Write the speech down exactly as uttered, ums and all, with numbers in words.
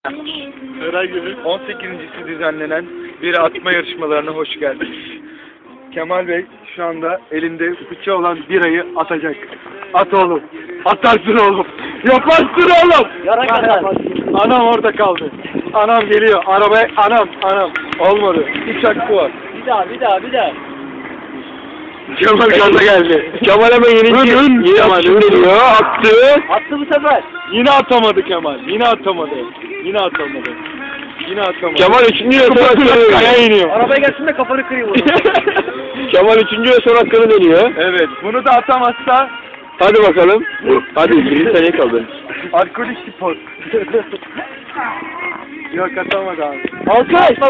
Eray Gül'ün on sekizincisi düzenlenen bir atma yarışmalarına hoş geldiniz. Kemal Bey şu anda elinde bıçağı olan birayı atacak. At oğlum. Atarsın oğlum. Yaparsın oğlum. Yara kadar. Anam orada kaldı. Anam geliyor. Arabaya anam anam. Olmadı. Üç hakkı var. Bir daha bir daha bir daha. Kemal gaza geldi. Kemal hemen yeni Hın, yeni Kemal, atışını hın. deniyor, attı. Attı bu sefer. Yine atamadı Kemal. Yine atamadı. Yine atamadı. Yine atamadı. Kemal üçüncü ve son Kafasına hakkını kaya deniyor. iniyor. Arabaya gelsin de kafanı kırayım onu. Kemal üçüncü ve son hakkını deniyor. Evet. Bunu da atamazsa Hadi bakalım. Hadi yirmi saniye kaldı. alkolik spor. Yok atamadı abi. Alkış.